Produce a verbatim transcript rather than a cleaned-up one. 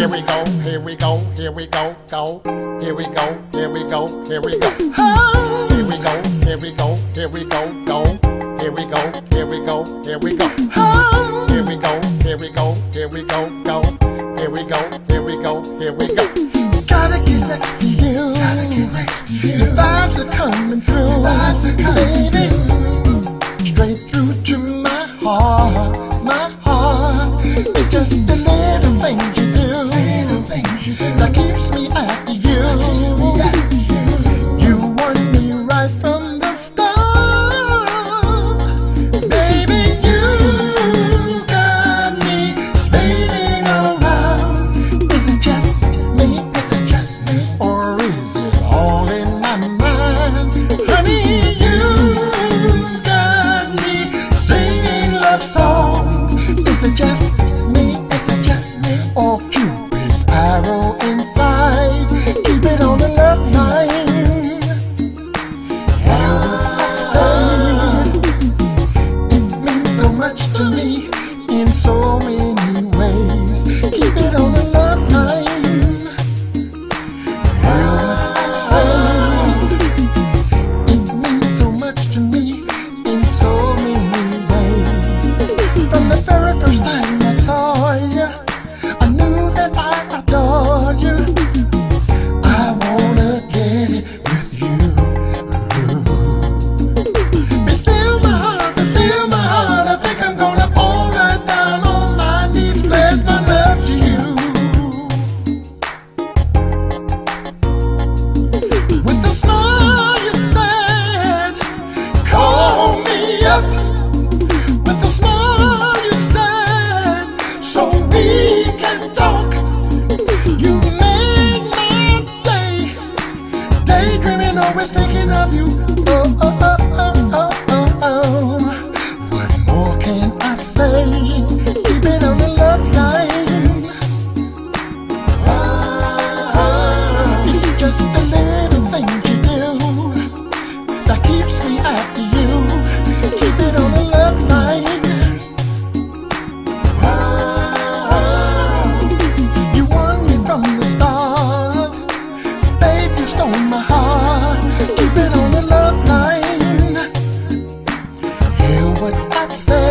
Here we go, here we go, here we go, go. Here we go, here we go, here we go. Oh. Here we go, here we go, here we go, go. Here we go, here we go, here we go. Oh. Here we go, here we go, here we go, go. Here we go, here we go, here we go. Gotta get next to you. Gotta get next to you. The vibes are coming through. The vibes are coming through. Straight through to my heart, my heart. It's just the little things you do, little things you do that keeps me after you. You won me right from the start, baby. You got me spinning around. Is it just me? Is it just me? Or is it all in my mind? Honey, you got me singing love songs. Is it just me? Is it just me? Or Cupid's arrow inside? Keep it on the love line. Hear what I say. It means so much to me in so many ways. Keep it on the love line. Hear what I say. It means so much to me in so many ways. From the very first time I saw you, I knew that I adored you. I wanna get it with you. Be still my heart, be still my heart. I think I'm gonna fall right down on my knees, pledge my love to you. With a smile you said, call me up. With a smile you said, so we can talk. You made my day, daydreaming, always thinking of you. Oh, oh, oh, oh, oh, oh, oh. What more can I say? Keep it on the love line. Ah, it's just the little things you do that keeps me after you. Keep it on the love line. Ah, you won me from the start, babe. You stole my heart. Keep it on the love line. Hear what I say.